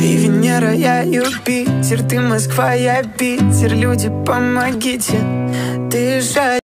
Ты Венера, я Юпитер, ты Москва, я Питер. Люди, помогите, дышать.